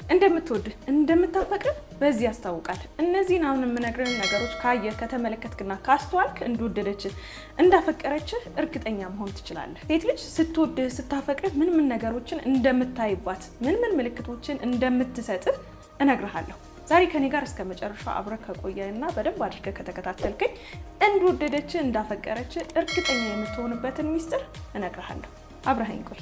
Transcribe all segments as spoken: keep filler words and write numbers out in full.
እንደምትወድ እንደምታፈቅር በዚህ ያስታውቃል እነዚህን አሁን የምነግርህን ነገሮች ካየ ከተመለከትክና ካስተዋልክ እንደወደደች እንዳፈቀረች እርግጠኛ መሆን ትችላለህ ሴት ልጅ ስትወድ ስታፈቅር ምን ምን ነገሮችን እንደምታይባት ምን ምን ምልክቶችን እንደምትሰጥህ እነግርሃለሁ ዛሬ ከኔ ጋር እስከ መጨረሻው አብረህ ከቆየህና በደንብ አድርገህ ከተከታተልከኝ እንደወደደች እንዳፈቀረች እርግጠኛ የምትሆንበትን ሚስጥር እነግርሃለሁ አብረኸኝ ቆይ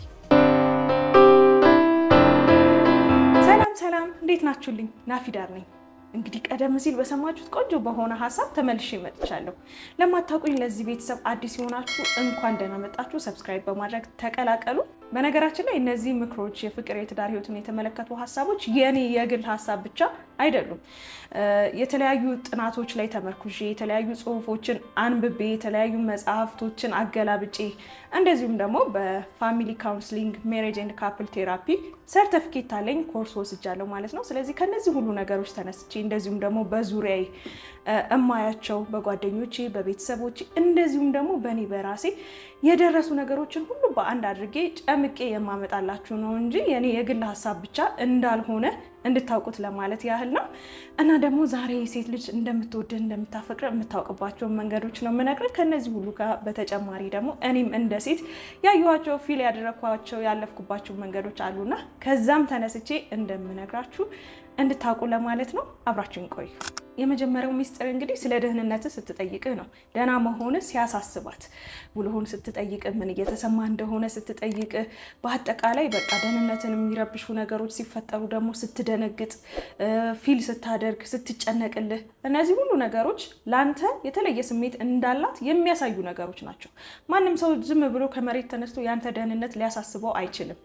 ሰላም ሰላም እንዴት ናችሁልኝ ናፊዳር ነኝ እንግዲህ ቀደም ሲል በሰማችሁት ቆንጆ በሆነ ሐሳብ ተመልሼ መጥቻለሁ ለማታውቁኝ ለዚህ ቤተሰብ አዲስ ሆናችሁ እንኳን ደህና መጣችሁ ሰብስክራይብ በማድረግ ተቀላቀሉ በነገራችን ላይ እነዚህ ምክሮች የፍቅር የትዳር ህይወትን የተመለከቱ ሐሳቦች የኔ የግል ሐሳብ ብቻ አይደሉም የተለያዩ ጥናቶች ላይ ተመርኩዤ የተለያዩ ጽሁፎችን አንብቤ የተለያዩ መጽሐፍቶችን አገላብጬ እንደዚሁም ደግሞ በፋሚሊ ካውንስሊንግ ሜሬጅ ኤንድ ካፕል ቴራፒ ሰርቲፊኬት አለኝ ኮርስ ወስጃለሁ ማለት ነው ስለዚህ ከነዚህ ሁሉ ነገሮች ተነስቼ እንደዚሁም ደግሞ በዙሪያዬ እማያቸው በጓደኞቼ በቤተሰቦቼ እንደዚሁም ደግሞ በኔ በራሴ የደረሱ ነገሮችን ሁሉ በአንድ አድርጌ ጨምቄ የማመጣላችሁ ነው እንጂ የኔ የግል ሐሳብ ብቻ እንዳልሆነ እንድታውቁት ለማለት ያህል ነው እና ደግሞ ዛሬ ሴት ልጅ እንደምትወድ እንደምታፈቅር የምታውቅባቸው መንገዶች ነው መነግርህ ከነዚህ ሁሉ ጋር በተጨማሪ ደግሞ እኔም እንደ ሴት ያዩዋቸው ፊል ያደረኳቸው ያለፍኩባቸው መንገዶች አሉና ከዛም ተነስቼ እንደምነግራችሁ እንድታውቁ ለማለት ነው አብራችሁን ቆዩ የመጀመሪያው ሚስጥር እንግዲህ ስለ ደህንነት ስትጠይቅህ ነው ደህና መሆን ሲያሳስባት ውልሆን ስትጠይቅ ምን እየተሰማ እንደሆነ ስትጠይቅ በአጠቃላይ በቃ ደህንነትን የሚረብሹ ነገሮች ሲፈጠሩ ደግሞ ስትደነግጥ ፊል ስታደርግ ስትጨነቅልህ እነዚህ ሁሉ ነገሮች ላንተ የተለየ ስሜት እንዳላት የሚያሳዩ ነገሮች ናቸው ማንንም ሰው ዝም ብሎ ከመሬት ተነስቶ ያንተ ደህንነት ሊያሳስበው አይችልም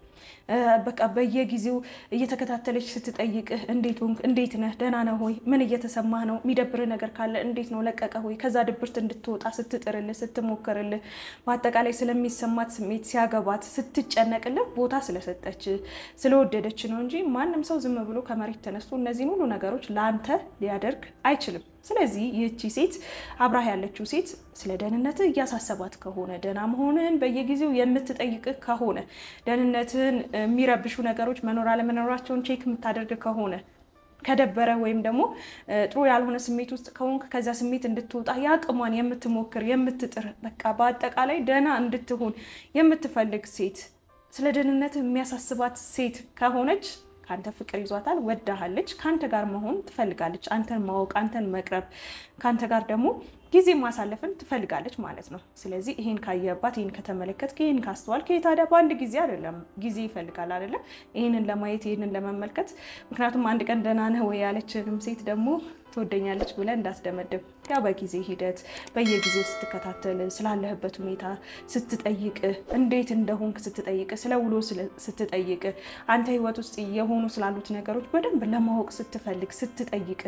በቃ በየጊዜው እየተከታተለች ስትጠይቅህ እንዴት ሆንክ እንዴት ነህ ደህና ነህ ሆይ ምን እየተሰማህ ነው የሚደብር ነገር ካለ እንዴት ነው ለቀቀ ሆይ ከዛ ድብርት እንድትወጣ ስትጥርልህ ስትሞከርልህ በአጠቃላይ ስለሚሰማት ስሜት ሲያገባት ስትጨነቅልህ ቦታ ስለሰጠች ስለወደደች ነው እንጂ ማንንም ሰው ዝም ብሎ ከመሬት ተነስቶ እነዚህ ሁሉ ነገሮች ላንተ ሊያደርግ አይችልም ስለዚህ ይህቺ ሴት አብራህ ያለችው ሴት ስለ ደህንነት ያሳሰባት ከሆነ ደህና መሆንን በየጊዜው የምትጠይቅህ ከሆነ ደህንነትን የሚረብሹ ነገሮች መኖር አለመኖራቸውን ቼክ የምታደርግ ከሆነ ከደበረ ወይም ደግሞ ጥሩ ያልሆነ ስሜት ውስጥ ከሆንክ ከዛ ስሜት እንድትወጣ ያቅሟን የምትሞክር የምትጥር በቃ በአጠቃላይ ደህና እንድትሆን የምትፈልግ ሴት ስለ ደህንነት የሚያሳስባት ሴት ከሆነች ካንተ ፍቅር ይዟታል ወዳሃለች ካንተ ጋር መሆን ትፈልጋለች አንተን ማወቅ አንተን መቅረብ ካንተ ጋር ደግሞ ጊዜ ማሳለፍን ትፈልጋለች ማለት ነው ስለዚህ ይሄን ካየባት ይሄን ከተመለከትክ ይሄን ካስተዋልክ ታዲያ በአንድ ጊዜ አይደለም ጊዜ ይፈልጋል አይደለ ይሄንን ለማየት ይሄንን ለመመልከት ምክንያቱም አንድ ቀን ደህና ነህ ወይ ያለችንም ሴት ደግሞ ትወደኛለች ብለ እንዳስደመደብ ያ በጊዜ ሂደት በየጊዜው ስትከታተል ስላለህበት ሁኔታ ስትጠይቅ እንዴት እንደሆንክ ስትጠይቅ ስለውሎ ስትጠይቅ አንተ ህይወት ውስጥ የሆኑ ስላሉት ነገሮች በደንብ ለማወቅ ስትፈልግ ስትጠይቅ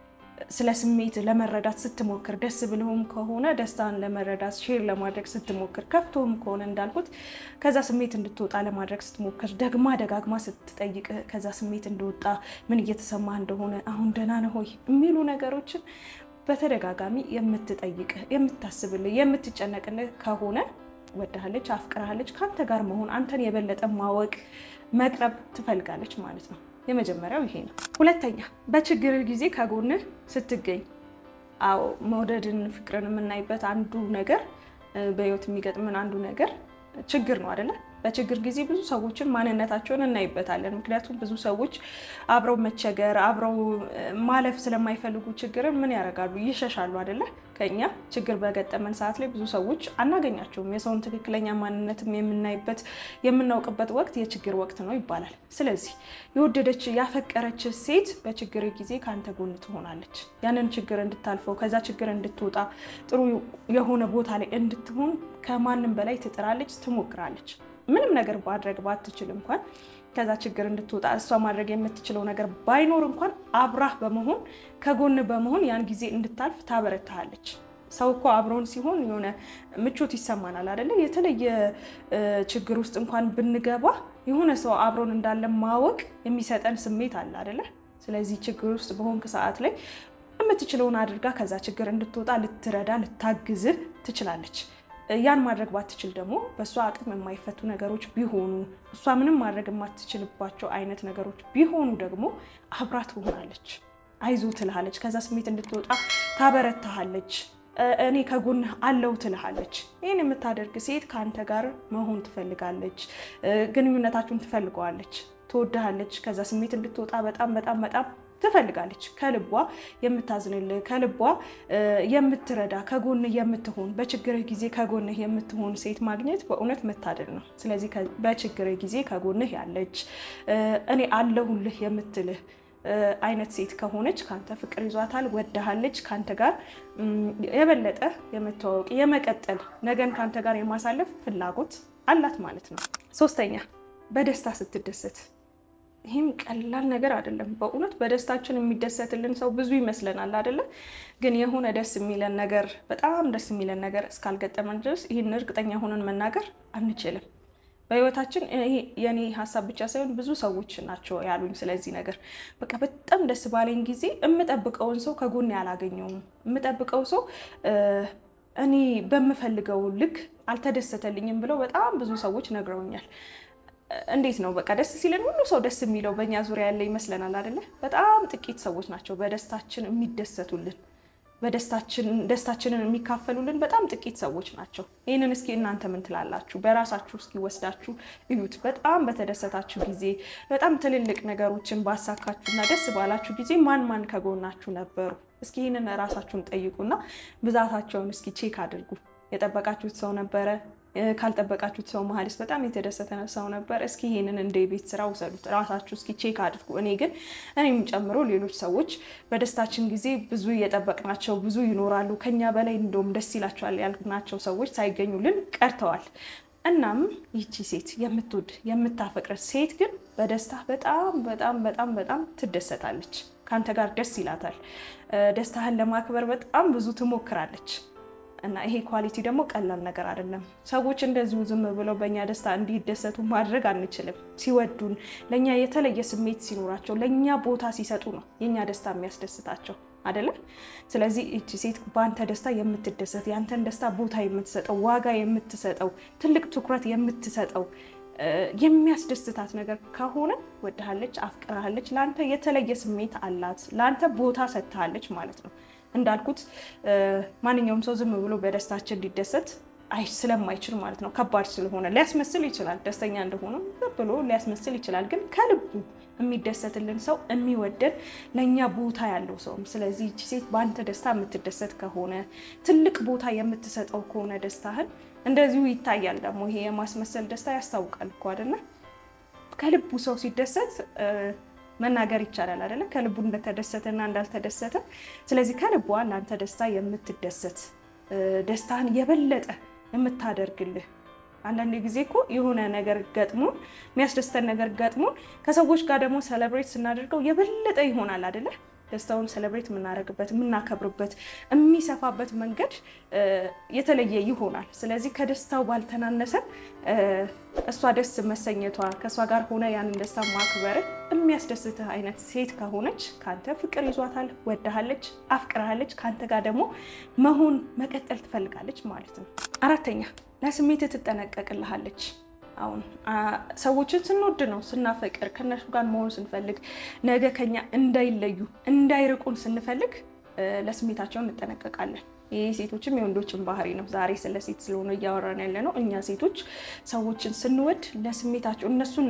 ስለ ስሜት ለመረዳት ስትሞክር ደስ ብለውም ከሆነ ደስታን ለመረዳት ሼር ለማድረግ ስትሞክር ከፍቶም ከሆነ እንዳልኩት ከዛ ስሜት እንድትወጣ ለማድረግ ስትሞክር ደግማ ደጋግማ ስትጠይቅ ከዛ ስሜት እንደወጣ ምን እየተሰማህ እንደሆነ አሁን ደህና ነህ ሆይ የሚሉ ነገሮችን በተደጋጋሚ የምትጠይቅ የምታስብልህ የምትጨነቅልህ ከሆነ ወዳሃለች አፍቅራለች ካንተ ጋር መሆን አንተን የበለጠ ማወቅ መቅረብ ትፈልጋለች ማለት ነው የመጀመሪያው ይሄ ነው ሁለተኛ በችግር ጊዜ ከጎንህ ስትገኝ አው መውደድን ፍቅርን የምናይበት አንዱ ነገር በህይወት የሚገጥመን አንዱ ነገር ችግር ነው አይደለ በችግር ጊዜ ብዙ ሰዎችን ማንነታቸውን እናይበታለን ምክንያቱም ብዙ ሰዎች አብረው መቸገር አብረው ማለፍ ስለማይፈልጉ ችግር ምን ያረጋሉ ይሸሻሉ አይደለ ከኛ ችግር በገጠመን ሰዓት ላይ ብዙ ሰዎች አናገኛቸውም የሰውን ትክክለኛ ማንነትም የምናይበት የምናውቅበት ወቅት የችግር ወቅት ነው ይባላል ስለዚህ የወደደች ያፈቀረች ሴት በችግር ጊዜ ካንተ ጎን ትሆናለች ያንን ችግር እንድታልፈው ከዛ ችግር እንድትወጣ ጥሩ የሆነ ቦታ ላይ እንድትሆን ከማንም በላይ ትጥራለች ትሞክራለች ምንም ነገር ባድረግ ባትችል እንኳን ከዛ ችግር እንድትወጣ እሷ ማድረግ የምትችለው ነገር ባይኖር እንኳን አብራህ በመሆን ከጎን በመሆን ያን ጊዜ እንድታልፍ ታበረታለች ሰው እኮ አብሮን ሲሆን የሆነ ምቾት ይሰማናል አይደለ የተለየ ችግር ውስጥ እንኳን ብንገባ የሆነ ሰው አብሮን እንዳለ ማወቅ የሚሰጠን ስሜት አለ አይደለ ስለዚህ ችግር ውስጥ በሆንክ ሰዓት ላይ የምትችለውን አድርጋ ከዛ ችግር እንድትወጣ ልትረዳ ልታግዝ ትችላለች ያን ማድረግ ባትችል ደግሞ በሷ አቅም የማይፈቱ ነገሮች ቢሆኑ እሷ ምንም ማድረግ የማትችልባቸው አይነት ነገሮች ቢሆኑ ደግሞ አብራት ትሆናለች አይዞ ትልሃለች ከዛ ስሜት እንድትወጣ ታበረታሃለች እኔ ከጎንህ አለው ትልሃለች ይሄን የምታደርግ ሴት ካንተ ጋር መሆን ትፈልጋለች ግንኙነታችሁን ትፈልጋለች ትወድሃለች ከዛ ስሜት እንድትወጣ በጣም በጣም በጣም ትፈልጋለች ከልቧ የምታዝንልህ ከልቧ የምትረዳ ከጎንህ የምትሆን በችግርህ ጊዜ ከጎንህ የምትሆን ሴት ማግኘት በእውነት መታደል ነው ስለዚህ በችግርህ ጊዜ ከጎንህ ያለች እኔ አለሁልህ የምትልህ አይነት ሴት ከሆነች ካንተ ፍቅር ይዟታል ወደሃለች ካንተ ጋር የበለጠ የምትዋወቅ የመቀጠል ነገን ካንተ ጋር የማሳለፍ ፍላጎት አላት ማለት ነው ሶስተኛ በደስታ ስትደሰት ይሄም ቀላል ነገር አይደለም በእውነት በደስታችን የሚደሰትልን ሰው ብዙ ይመስለናል አይደለ ግን የሆነ ደስ የሚለን ነገር በጣም ደስ የሚለን ነገር እስካልገጠመን ድረስ ይሄን እርግጠኛ ሆነን መናገር አንችልም በህይወታችን ይሄ የኔ ሐሳብ ብቻ ሳይሆን ብዙ ሰዎች ናቸው ያሉኝ ስለዚህ ነገር በቃ በጣም ደስ ባለኝ ጊዜ እምጠብቀውን ሰው ከጎን ያላገኘውም እምጠብቀው ሰው እኔ በመፈልገው ልክ አልተደሰተልኝም ብለው በጣም ብዙ ሰዎች ነግረውኛል እንዴት ነው በቃ ደስ ሲለን ሁሉ ሰው ደስ የሚለው በእኛ ዙሪያ ያለ ይመስለናል አይደለ በጣም ጥቂት ሰዎች ናቸው በደስታችን የሚደሰቱልን በደስታችን ደስታችንን የሚካፈሉልን በጣም ጥቂት ሰዎች ናቸው ይሄንን እስኪ እናንተ ምን ትላላችሁ በራሳችሁ እስኪ ወስዳችሁ እዩት በጣም በተደሰታችሁ ጊዜ በጣም ትልልቅ ነገሮችን ባሳካችሁና ደስ ባላችሁ ጊዜ ማን ማን ከጎናችሁ ነበሩ እስኪ ይሄንን ራሳችሁን ጠይቁና ብዛታቸውን እስኪ ቼክ አድርጉ የጠበቃችሁት ሰው ነበረ ካልጠበቃችሁት ሰው መሐልስ በጣም የተደሰተ ሰው ነበር እስኪ ይሄንን እንደ ቤት ስራ ወሰዱት ራሳችሁ እስኪ ቼክ አድርጉ እኔ ግን እኔም ጨምሮ ሌሎች ሰዎች በደስታችን ጊዜ ብዙ እየጠበቅናቸው ብዙ ይኖራሉ ከኛ በላይ እንደውም ደስ ይላቸዋል ያልናቸው ሰዎች ሳይገኙልን ቀርተዋል እናም ይቺ ሴት የምትወድ የምታፈቅር ሴት ግን በደስታ በጣም በጣም በጣም በጣም ትደሰታለች ካንተ ጋር ደስ ይላታል ደስታህን ለማክበር በጣም ብዙ ትሞክራለች እና ይሄ ኳሊቲ ደግሞ ቀላል ነገር አይደለም ሰዎች እንደዚህ ዝም ብለው በእኛ ደስታ እንዲደሰቱ ማድረግ አንችልም ሲወዱን ለኛ የተለየ ስሜት ሲኖራቸው ለኛ ቦታ ሲሰጡ ነው የኛ ደስታ የሚያስደስታቸው አይደለ ስለዚህ እቺ ሴት ባንተ ደስታ የምትደሰት ያንተን ደስታ ቦታ የምትሰጠው ዋጋ የምትሰጠው ትልቅ ትኩረት የምትሰጠው የሚያስደስታት ነገር ከሆነ ወደሃለች አፍቅራለች ላንተ የተለየ ስሜት አላት ላንተ ቦታ ሰጥታለች ማለት ነው እንዳልኩት ማንኛውም ሰው ዝም ብሎ በደስታችን ሊደሰት አይ ስለማይችል ማለት ነው ከባድ ስለሆነ ሊያስመስል ይችላል ደስተኛ እንደሆነ ብሎ ሊያስመስል ይችላል ግን ከልቡ የሚደሰትልን ሰው የሚወደድ ለኛ ቦታ ያለው ሰው ስለዚህ እቺ ሴት ባንተ ደስታ የምትደሰት ከሆነ ትልቅ ቦታ የምትሰጠው ከሆነ ደስታህን እንደዚሁ ይታያል ደግሞ ይሄ የማስመሰል ደስታ ያስታውቃል እኮ አይደል ከልቡ ሰው ሲደሰት መናገር ይቻላል አይደለ ከልቡ እንደተደሰተና እንዳልተደሰተ ስለዚህ ከልቧ ላንተ ደስታ የምትደሰት ደስታን የበለጠ የምታደርግልህ አንዳንዴ ጊዜ እኮ የሆነ ነገር ገጥሞ የሚያስደስተን ነገር ገጥሞ ከሰዎች ጋር ደግሞ ሴሌብሬት ስናደርገው የበለጠ ይሆናል አይደለ ደስታውን ሴሌብሬት ምናረግበት ምናከብርበት የሚሰፋበት መንገድ የተለየ ይሆናል ስለዚህ ከደስታው ባልተናነሰ እሷ ደስ መሰኘቷ ከሷ ጋር ሆነ ያንን ደስታ ማክበር የሚያስደስትህ አይነት ሴት ከሆነች ካንተ ፍቅር ይዟታል ወደሃለች አፍቅራለች ካንተ ጋር ደግሞ መሆን መቀጠል ትፈልጋለች ማለት ነው አራተኛ ለስሜት ትጠነቀቅልሃለች አሁን ሰዎችን ስንወድ ነው ስናፈቅር ከነሱ ጋር መሆን ስንፈልግ ነገ ከኛ እንዳይለዩ እንዳይርቁን ስንፈልግ ለስሜታቸው እንጠነቀቃለን ይሄ ሴቶችም የወንዶችም ባህሪ ነው ዛሬ ስለ ሴት ስለሆነ ያወራን ያለነው እኛ ሴቶች ሰዎችን ስንወድ ለስሜታቸው እነሱን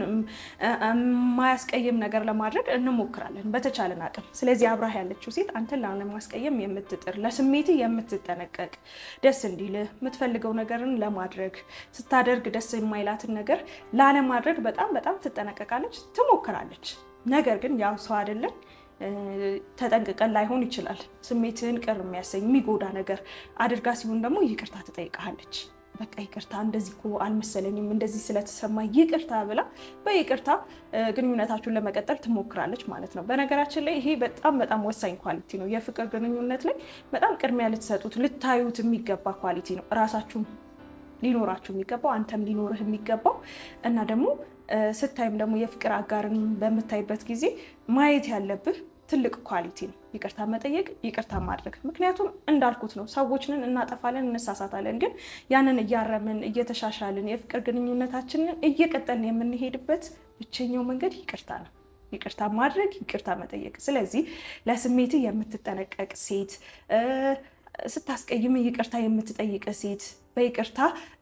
ማያስቀየም ነገር ለማድረግ እንሞክራለን በተቻለን አቅም ስለዚህ አብራህ ያለችው ሴት አንተን ላለማስቀየም የምትጥር ለስሜት የምትጠነቀቅ ደስ እንዲል የምትፈልገው ነገርን ለማድረግ ስታደርግ ደስ የማይላትን ነገር ላለ ማድረግ በጣም በጣም ትጠነቀቃለች ትሞክራለች ነገር ግን ያው ሰው አይደለም ተጠንቀቀን ላይሆን ይችላል ስሜትን ቅር የሚያሰኝ የሚጎዳ ነገር አድርጋ ሲሆን ደግሞ ይቅርታ ትጠይቃለች በቃ ይቅርታ እንደዚህ እኮ አልመሰለኝም እንደዚህ ስለተሰማኝ ይቅርታ ብላ በይቅርታ ግንኙነታችሁን ለመቀጠል ትሞክራለች ማለት ነው በነገራችን ላይ ይሄ በጣም በጣም ወሳኝ ኳሊቲ ነው የፍቅር ግንኙነት ላይ በጣም ቅድሚያ ልትሰጡት ልታዩት የሚገባ ኳሊቲ ነው ራሳችሁን ሊኖራችሁ የሚገባው አንተም ሊኖርህ የሚገባው እና ደግሞ ስታይም ደግሞ የፍቅር አጋርን በመታይበት ጊዜ ማየት ያለብህ ትልቅ ኳሊቲ ነው ይቅርታ መጠየቅ ይቅርታ ማድረግ ምክንያቱም እንዳልኩት ነው ሰዎችንን እናጠፋለን እንሳሳታለን ግን ያንን እያረምን እየተሻሻልን የፍቅር ግንኙነታችንን እየቀጠልን የምንሄድበት ብቸኛው መንገድ ይቅርታ ነው ይቅርታ ማድረግ ይቅርታ መጠየቅ ስለዚህ ለስሜት የምትጠነቀቅ ሴት ስታስቀይም ይቅርታ የምትጠይቅ ሴት በይቅርታ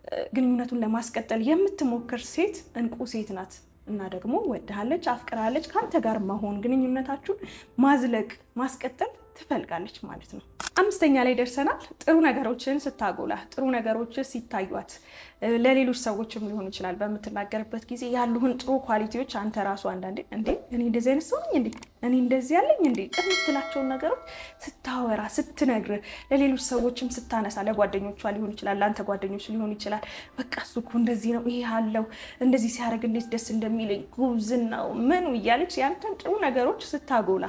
ግንኙነቱን ለማስቀጠል የምትሞክር ሴት እንቁ ሴት ናት እና ደግሞ ወደሃለች አፍቅራለች ካንተ ጋር መሆን ግንኙነታችሁን ማዝለቅ ማስቀጠል ትፈልጋለች ማለት ነው አምስተኛ ላይ ደርሰናል ጥሩ ነገሮችን ስታጎላ ጥሩ ነገሮች ሲታዩት ለሌሎች ሰዎችም ሊሆን ይችላል በመተናገርበት ጊዜ ያሉን ጥሩ ኳሊቲዎች አንተ ራሱ አንዳንዴ እንዴ እኔ እንደዚህ አይነት ሰው ነኝ እንዴ እኔ እንደዚህ ያለኝ እንዴ እምትላቸው ነገሮች ስታወራ ስትነግር ለሌሎች ሰዎችም ስታነሳ ለጓደኞቿ ሊሆን ይችላል ላንተ ጓደኞች ሊሆን ይችላል በቃ እሱ እኮ እንደዚህ ነው ይሄ አለው እንደዚህ ሲያደርግ እንዴት ደስ እንደሚለኝ ጉብዝናው ምን ይያለች ያንተን ጥሩ ነገሮች ስታጎላ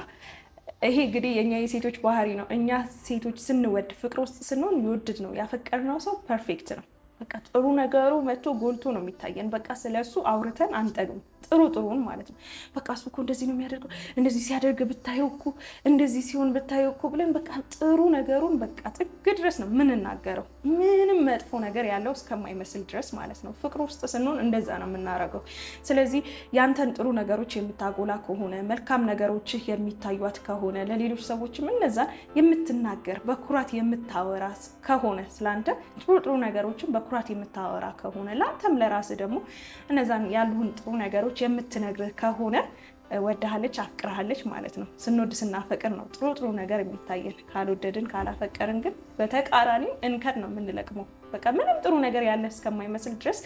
ይሄ እንግዲህ የኛ የሴቶች ባህሪ ነው እኛ ሴቶች ስንወድ ፍቅር ውስጥ ስንሆን ይወድድ ነው ያፈቀርነው ሰው ፐርፌክት ነው በቃ ጥሩ ነገሩ መጥቶ ጎልቶ ነው የሚታየን በቃ ስለሱ አውርተን አንጠግም ጥሩ ጥሩን ማለት ነው በቃ እሱ እኮ እንደዚህ ነው የሚያደርገው እንደዚህ ሲያደርግ ብታየው እኮ እንደዚህ ሲሆን ብታየው እኮ ብለን በቃ ጥሩ ነገሩን በቃ ጥግ ድረስ ነው ምን እናገረው ምንም መጥፎ ነገር ያለው እስከማይመስል ድረስ ማለት ነው ፍቅር ውስጥ ስንሆን እንደዛ ነው የምናረጋው ስለዚህ ያንተን ጥሩ ነገሮች የምታጎላ ከሆነ መልካም ነገሮች የሚታዩት ከሆነ ለሌሎች ሰዎችም እነዛ የምትናገር በኩራት የምታወራ ከሆነ ስላንተ ጥሩ ጥሩ ነገሮችን በኩራት የምታወራ ከሆነ ላንተም ለራስ ደግሞ እነዛን ያሉን ጥሩ ነገሮች የምትነግር ከሆነ ወደሃለች አፍቅራለች ማለት ነው ስንወድ ስናፈቅር ነው ጥሩ ጥሩ ነገር የሚታየን ካልወደድን ካላፈቀርን ግን በተቃራኒ እንከን ነው የምንለቅመው በቃ ምንም ጥሩ ነገር ያለ እስከማይመስል ድረስ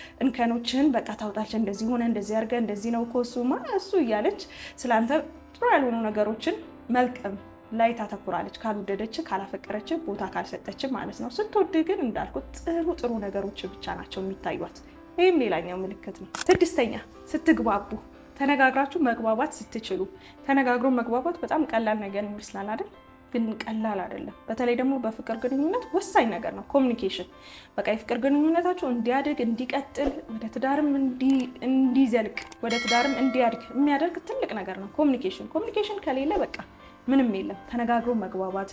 እንከኖችን በቃ ታውጣች እንደዚህ ሆነ እንደዚህ አርገ እንደዚህ ነው ኮሱማ እሱ ይያለች ስላንተ ጥሩ ያልሆኑ ነገሮችን መልቀም ላይ ታተኩራለች ካልወደደች ካላፈቀረች ቦታ ካልሰጠች ማለት ነው ስትወድ ግን እንዳልኩት ጥሩ ጥሩ ነገሮች ብቻ ናቸው የሚታዩት ይሄም ሌላኛው ምልክት ነው ስድስተኛ ስትግባቡ ተነጋግራችሁ መግባባት ስትችሉ ተነጋግሮ መግባባት በጣም ቀላል ነገር ይመስላል አይደል ግን ቀላል አይደለም በተለይ ደግሞ በፍቅር ግንኙነት ወሳኝ ነገር ነው ኮሙኒኬሽን በቃ የፍቅር ግንኙነታችሁ እንዲያድግ እንዲቀጥል ወደ ትዳርም እንዲ እንዲዘልቅ ወደ ትዳርም እንዲያድግ የሚያደርግ ትልቅ ነገር ነው ኮሙኒኬሽን ኮሙኒኬሽን ከሌለ በቃ ምንም የለም ተነጋግሮ መግባባት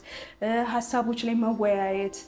ሐሳቦች ላይ መወያየት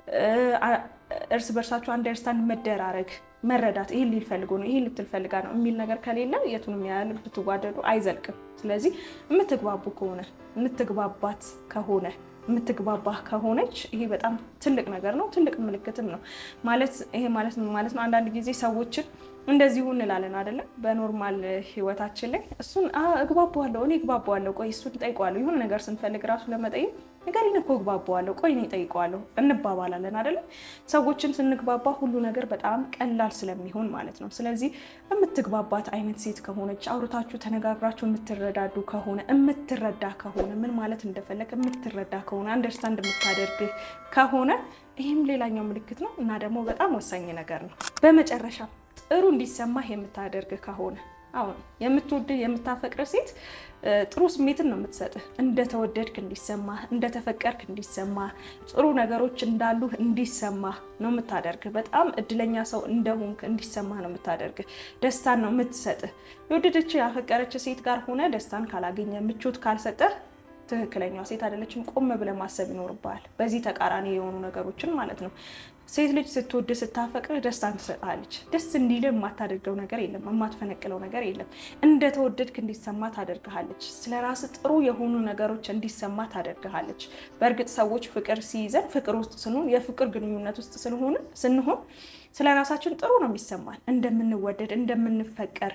እርስ በርሳችሁ አንደርስታንድ መደራረግ መረዳት ይሄን ሊፈልጉ ነው ይሄን ልትፈልጋ ነው የሚል ነገር ከሌለ የቱንም ያህል ብትዋደዱ አይዘልቅም ስለዚህ የምትግባቡ ከሆነ የምትግባባት ከሆነ የምትግባባ ከሆነች ይሄ በጣም ትልቅ ነገር ነው ትልቅ ምልክትም ነው ማለት ይሄ ማለት ማለት ነው አንዳንድ ጊዜ ሰዎችን እንደዚህ ሆነ ላለን አይደለ በኖርማል ህይወታችን ላይ እሱን አግባባዋለሁ እኔ ግባባዋለሁ ቆይ እሱን ጠይቀዋለሁ ይሁን ነገር ስንፈልግ ራሱ ለመጠየቅ ነገርኝ እኮ ግባባዋለሁ ቆይ እኔ ጠይቀዋለሁ እንባባላለን አይደለ ሰዎችን ስንግባባ ሁሉ ነገር በጣም ቀላል ስለሚሆን ማለት ነው ስለዚህ የምትግባባት አይነት ሴት ከሆነች አውርታችሁ ተነጋግራችሁ የምትረዳዱ ከሆነ የምትረዳ ከሆነ ምን ማለት እንደፈለክ የምትረዳ ከሆነ አንደርስታንድ የምታደርግ ከሆነ ይሄም ሌላኛው ምልክት ነው እና ደግሞ በጣም ወሳኝ ነገር ነው በመጨረሻ ጥሩ እንዲሰማህ የምታደርግ ከሆነ አሁን የምትወድ የምታፈቅር ሴት ጥሩ ስሜትን ነው የምትሰጥህ እንደተወደድክ እንዲሰማህ እንደተፈቀርክ እንዲሰማህ ጥሩ ነገሮች እንዳሉ እንዲሰማህ ነው የምታደርግ በጣም እድለኛ ሰው እንደሆንክ እንዲሰማህ ነው የምታደርግ ደስታን ነው የምትሰጥህ የወደደች ያፈቀረች ሴት ጋር ሆነ ደስታን ካላገኘ ምቾት ካልሰጠህ ትክክለኛው ሴት አይደለችም ቆም ብለ ማሰብ ይኖርባል በዚህ ተቃራኒ የሆኑ ነገሮችን ማለት ነው ሴት ልጅ ስትወድ ስታፈቅር ደስታን ትሰጣለች ደስ እንዲል የማታደርገው ነገር የለም የማትፈነቅለው ነገር የለም እንደተወደድክ እንዲሰማ ታደርጋለች ስለራስ ጥሩ የሆኑ ነገሮች እንዲሰማ ታደርጋለች በእርግጥ ሰዎች ፍቅር ሲይዘን ፍቅር ውስጥ ስንሆን የፍቅር ግንኙነት ውስጥ ስንሆን ስንሆን ስለራሳችን ጥሩ ነው የሚሰማን እንደምንወደድ እንደምንፈቀር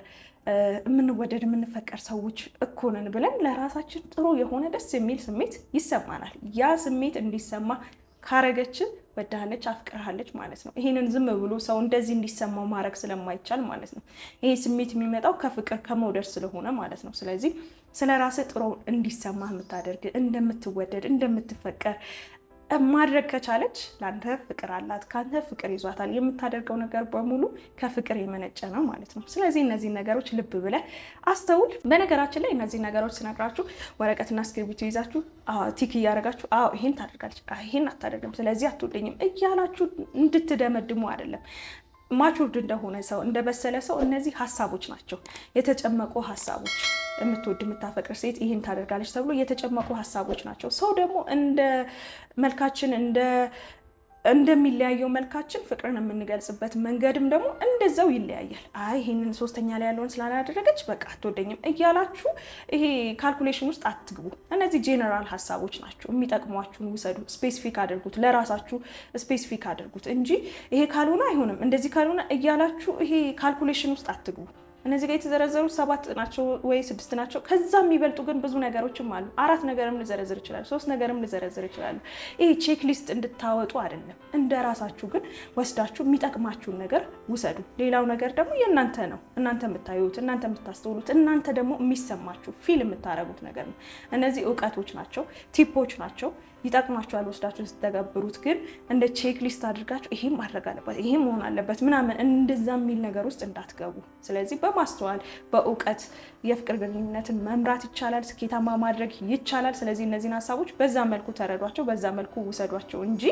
ምንወደድ ምንፈቀር ሰዎች እኮነን ብለን ለራሳችን ጥሩ የሆነ ደስ የሚል ስሜት ይሰማናል ያ ስሜት እንዲሰማ ካረገች ወዳለች አፍቅራለች ማለት ነው ይሄንን ዝም ብሎ ሰው እንደዚህ እንዲሰማው ማረክ ስለማይቻል ማለት ነው ይሄ ስሜት የሚመጣው ከፍቅር ከመውደድ ስለሆነ ማለት ነው ስለዚህ ስለራስ ጥሩ እንዲሰማ የምታደርግ እንደምትወደድ እንደምትፈቀር ማድረግ ከቻለች ላንተ ፍቅር አላት ካንተ ፍቅር ይዟታል የምታደርገው ነገር በሙሉ ከፍቅር የመነጨ ነው ማለት ነው ስለዚህ እነዚህ ነገሮች ልብ ብለ አስተውል በነገራችን ላይ እነዚህ ነገሮች ስነግራችሁ ወረቀትና እስክሪብቶ ይዛችሁ አዎ ቲክ ያረጋችሁ አዎ ይሄን ታደርጋለች አዎ ይሄን አታደርግም ስለዚህ አትወደኝም እያላችሁ እንድትደመድሙ አይደለም ማቹርድ እንደሆነ ሰው እንደበሰለ ሰው እነዚህ ሐሳቦች ናቸው የተጨመቁ ሐሳቦች የምትወድ የምታፈቅር ሴት ይሄን ታደርጋለች ተብሎ የተጨመቁ ሐሳቦች ናቸው ሰው ደግሞ እንደ መልካችን እንደ እንደሚለያየው መልካችን ፍቅርን የምንገልጽበት መንገድም ደግሞ እንደዛው ይለያያል አይ ይሄንን ሶስተኛ ላይ ያለውን ስላላደረገች በቃ አትወደኝም እያላችሁ ይሄ ካልኩሌሽን ውስጥ አትግቡ እነዚህ ጄነራል ሐሳቦች ናቸው የሚጠቅሟችሁን ውሰዱ ስፔሲፊክ አድርጉት ለራሳችሁ ስፔሲፊክ አድርጉት እንጂ ይሄ ካልሆነ አይሆንም እንደዚህ ካልሆነ እያላችሁ ይሄ ካልኩሌሽን ውስጥ አትግቡ እነዚህ ጋር የተዘረዘሩ ሰባት ናቸው ወይ ስድስት ናቸው ከዛም የሚበልጡ ግን ብዙ ነገሮችም አሉ አራት ነገርም ልዘረዝር ይችላል ሶስት ነገርም ልዘረዝር ይችላል ይሄ ቼክ ሊስት እንድታወጡ አይደለም እንደራሳችሁ ግን ወስዳችሁ የሚጠቅማችሁን ነገር ውሰዱ ሌላው ነገር ደግሞ የእናንተ ነው እናንተ የምታዩት እናንተ የምታስተውሉት እናንተ ደግሞ የሚሰማችሁ ፊል የምታረጉት ነገር ነው እነዚህ ዕውቀቶች ናቸው ቲፖች ናቸው ይጣቅማችኋል ወስዳችሁ ተተገብሩት ግን እንደ ቼክ ሊስት አድርጋችሁ ይሄም ማድረግ አለበት ይሄም መሆን አለበት ምናምን እንደዛ የሚል ነገር ውስጥ እንዳትገቡ ስለዚህ በማስተዋል በእውቀት የፍቅር ግንኙነትን መምራት ይቻላል ስኬታማ ማድረግ ይቻላል ስለዚህ እነዚህን ሐሳቦች በዛ መልኩ ተረዷቸው በዛ መልኩ ውሰዷቸው እንጂ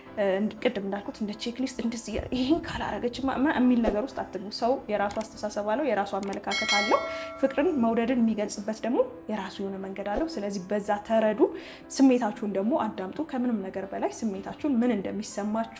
ቅድም እንዳልኩት እንደ ቼክ ሊስት እንደዚህ ይሄን ካላረገች የሚል ነገር ውስጥ አትግቡ ሰው የራሱ አስተሳሰብ አለው የራሱ አመለካከት አለው ፍቅርን መውደድን የሚገልጽበት ደግሞ የራሱ የሆነ መንገድ አለው ስለዚህ በዛ ተረዱ ስሜታችሁን ደግሞ አዳምጡ ከምንም ነገር በላይ ስሜታችሁን ምን እንደሚሰማችሁ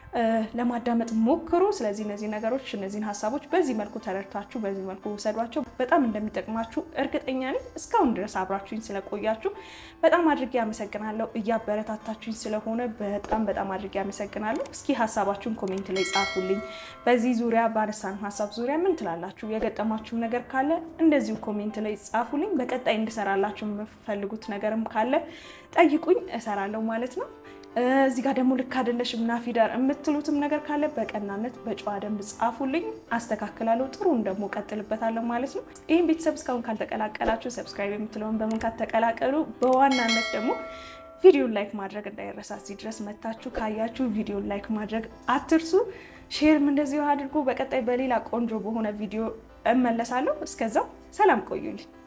ለማዳመጥ ሞክሩ ስለዚህ እነዚህ ነገሮች እነዚህን ሐሳቦች በዚህ መልኩ ተረድታችሁ በዚህ መልኩ ወሰዷቸው በጣም እንደሚጠቅማችሁ እርግጠኛ ነኝ እስካሁን ድረስ አብራችሁኝ ስለቆያችሁ በጣም አድርጌ አመሰግናለሁ እያበረታታችሁኝ ስለሆነ በጣም በጣም አድርጌ አመሰግናለሁ እስኪ ሐሳባችሁን ኮሜንት ላይ ጻፉልኝ በዚህ ዙሪያ ባነሳን ሐሳብ ዙሪያ ምን ትላላችሁ የገጠማችሁ ነገር ካለ እንደዚሁ ኮሜንት ላይ ጻፉልኝ በቀጣይ እንድሰራላችሁ የምትፈልጉት ነገርም ካለ ጠይቁኝ እሰራለሁ ማለት ነው እዚህ ጋር ደግሞ ልክ አይደለሽም ናፊዳር የምትሉትም ነገር ካለ በቀናነት በጨዋ ደንብ ጻፉልኝ አስተካክላለሁ ጥሩን ደግሞ ቀጥልበታለሁ ማለት ነው ይሄን ቤተሰብ እስካሁን ካልተቀላቀላችሁ ሰብስክራይብ የምትለውን በመንካት ተቀላቀሉ በዋናነት ደግሞ ቪዲዮን ላይክ ማድረግ እንዳይረሳ እዚህ ድረስ መታችሁ ካያችሁ ቪዲዮን ላይክ ማድረግ አትርሱ ሼርም እንደዚሁ አድርጉ በቀጣይ በሌላ ቆንጆ በሆነ ቪዲዮ እመለሳለሁ እስከዛው ሰላም ቆዩልኝ